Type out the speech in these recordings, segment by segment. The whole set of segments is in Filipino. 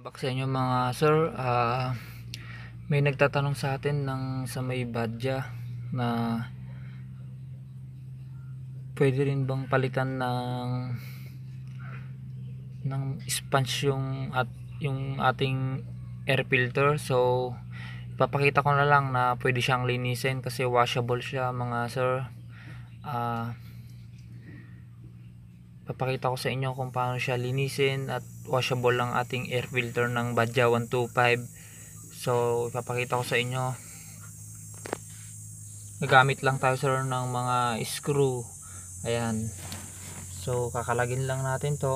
Back sa inyo mga sir. May nagtatanong sa atin ng sa may badya na pwede rin bang palitan ng sponge yung ating air filter. So ipapakita ko na lang na pwede siyang linisin kasi washable siya mga sir. Papakita ko sa inyo kung paano siya linisin at washable lang ating air filter ng Badya 125. So ipapakita ko sa inyo. Gagamit lang tayo sir ng mga screw. Ayan. So kakalagin lang natin to.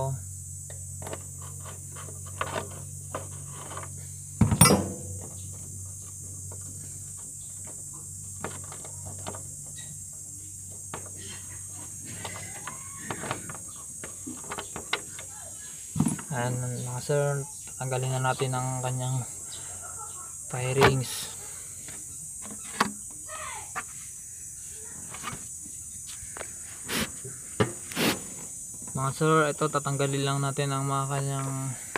Ayan mga sir, tanggalin na natin ang kanyang firings. Mga sir, ito tatanggalin lang natin ang mga kanyang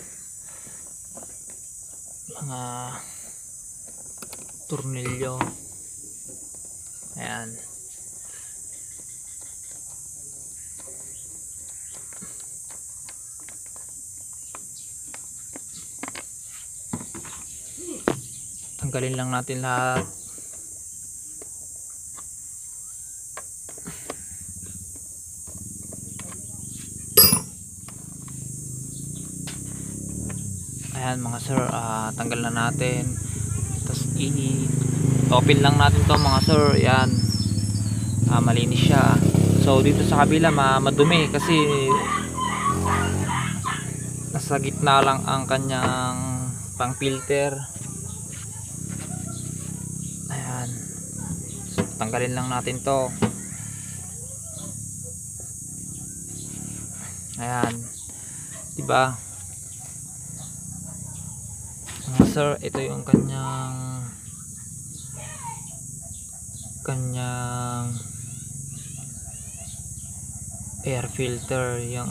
mga tornilyo. Ayan. Tanggalin lang natin lahat. Ayan mga sir, tanggal na natin. Tapos i-open lang natin to mga sir. Ayan, malinis siya. So dito sa kabila madumi kasi nasa gitna lang ang kanyang pang filter. Ayan, so tanggalin lang natin to. Ayan, diba mga sir, ito yung kanyang air filter yung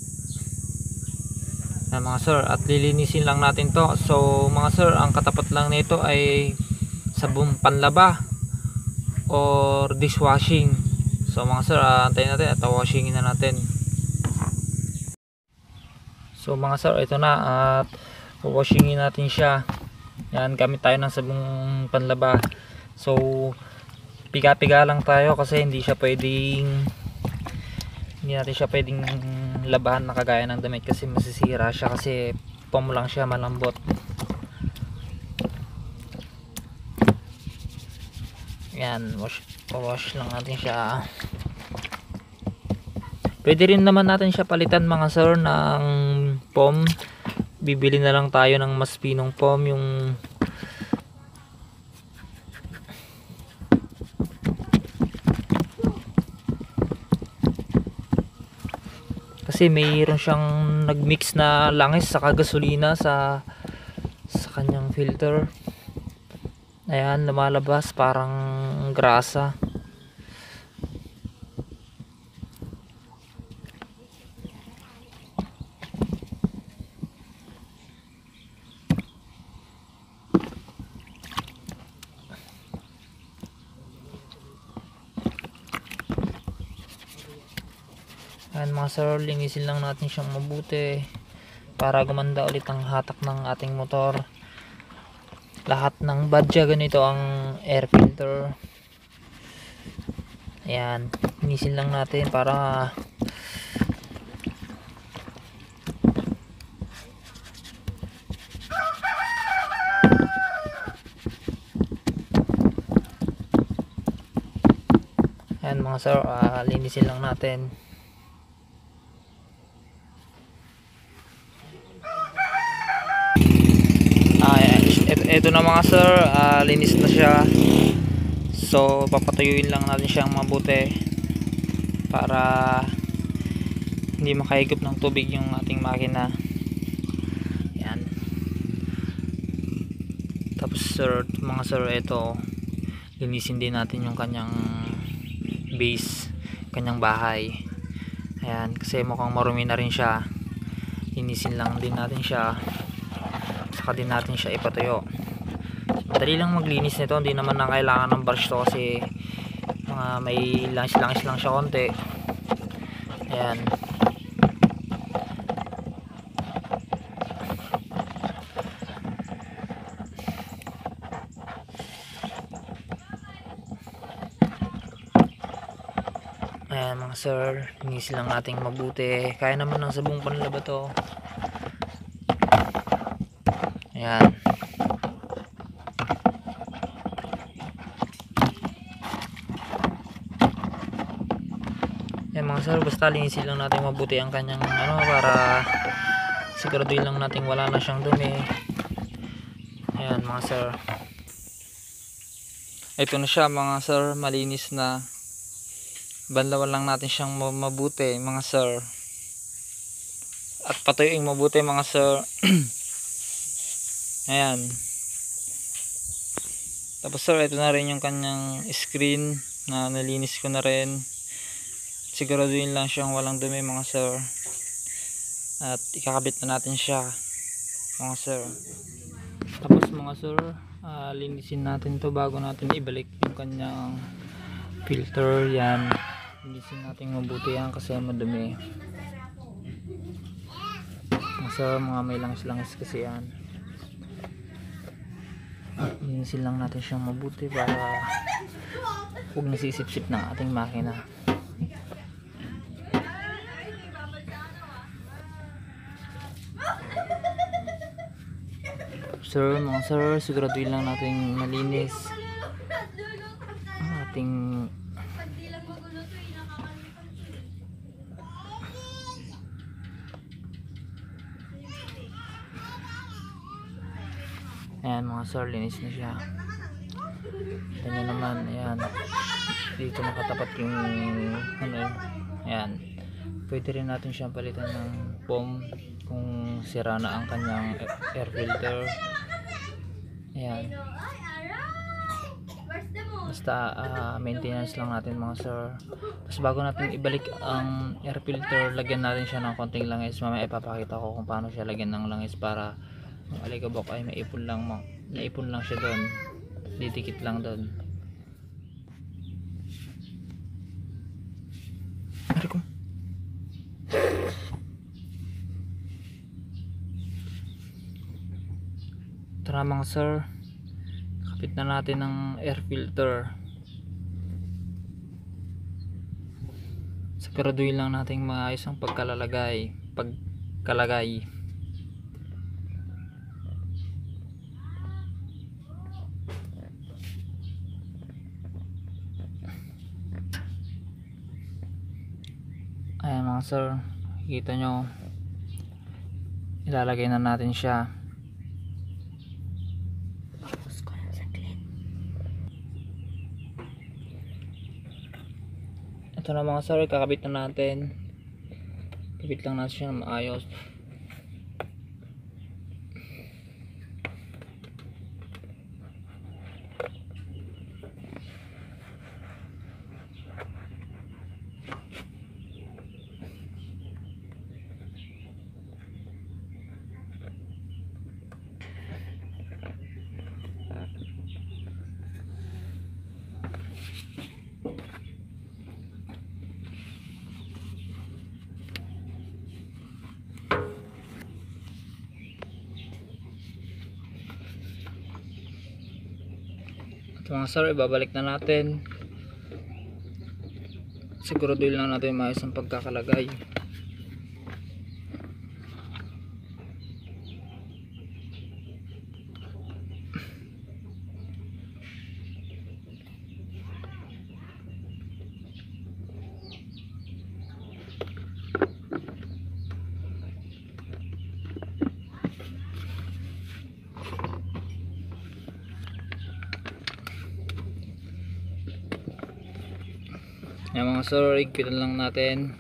mga sir, at lilinisin lang natin to. So mga sir, ang katapat lang nito ay sabong panlaba or dishwashing. So mga sir, antayin natin at washingin na natin. So mga sir, ito na at washingin natin siya. Yan, gamit tayo ng sabong panlaba. So piga-piga lang tayo kasi hindi natin siya pwedeng labahan na kagaya ng damit kasi masisira siya, kasi foam lang siya, malambot. Yan, wash lang natin siya. Pwede rin naman natin siya palitan mga sir ng foam. Bibili na lang tayo ng mas pinong foam, yung kasi mayroon siyang nagmix na langis sa gasolina sa kanyang filter. Ayan, lumalabas parang grasa. Ayan mga sir, linisin lang natin siyang mabuti para gumanda ulit ang hatak ng ating motor. Lahat ng Badya ganito ang air filter. Ayan, linisin lang natin para ayan mga sir, linisin lang natin. Ito na mga sir, linis na siya. So papatuyuin lang natin siyang mabuti para hindi makahigop ng tubig yung ating makina. Yan. Tapos sir, mga sir, ito linisin din natin yung kanyang base, kanyang bahay. Ayan, kasi mukhang marumi na rin siya. Linisin lang din natin siya. saka din natin siya ipatuyo. Madali lang maglinis nito, hindi naman na kailangan ng brush to kasi may langis-langis lang siya konti. Ayan. Ayan mga sir, linisin lang natin mabuti. Kaya naman ng sabong panlaba to. Ayan. Ayan mga sir, basta linisin lang natin mabuti ang kanyang para siguraduhin lang natin wala na siyang dumi. Ayan mga sir. Ito na siya mga sir, malinis na. Banlawan lang natin siyang mabuti mga sir. At patuyuin mabuti mga sir. Ayan. Tapos sir, ito na rin yung kanyang screen na nalinis ko na rin. Siguraduhin lang siyang walang dumi mga sir. At ikakabit na natin siya mga sir. Tapos mga sir, linisin natin to bago natin ibalik yung kanyang filter. Yan, linisin natin mabuti yan kasi madumi mga sir, may langis-langis kasi yan. Linisin lang natin siyang mabuti para huwag nasisip-sip ng ating makina. Sir, mga sir, siguraduhin lang natin malinis ang ating ayan mga sir, linis na siya. Ito nyo naman, ayan, dito nakatapat yung ayan, pwede rin natin siyang palitan ng foam kung sira na ang kanyang air filter. Ayan, basta maintenance lang natin mga sir. Tapos bago natin ibalik ang air filter, lagyan natin siya ng konting langis. Mamaya ipapakita ko kung paano siya lagyan ng langis para yung alikabok ay naipon lang siya doon, didikit lang doon. Tara mga sir, kapit na natin ng air filter. Siguraduhin lang natin maayos ang pagkalagay. Ayan mga sir, kita nyo, ilalagay na natin siya. Ito na mga sir, kakabit na natin. Kapit lang natin siya na maayos. Ito mga sir, ibabalik na natin. Siguraduhin lang natin maayos ang pagkakalagay. Yan mga sir, igpitan lang natin.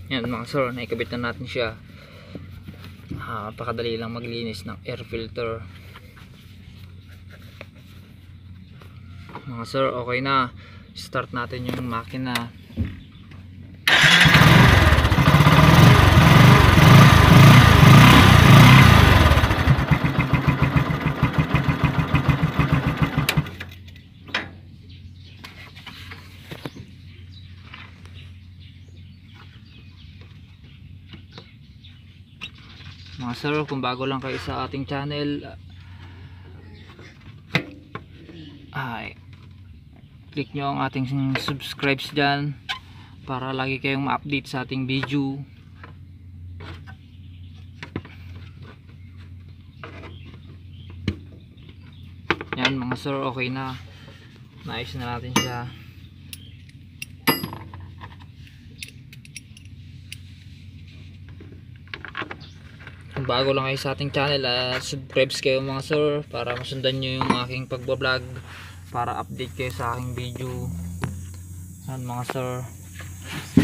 Yan mga sir, naikabit na natin siya. Napakadali lang maglinis ng air filter. Mga sir, okay na. Start natin yung makina. Mga sir, kung bago lang kayo sa ating channel, ay click nyo ang ating subscribe dyan para lagi kayong ma-update sa ating video. Yan mga sir, okay na. Naayos na natin siya. Kung bago lang kayo sa ating channel, subscribe kayo mga sir para masundan nyo yung aking pagbablog, para update kayo sa aking video. Yan mga sir.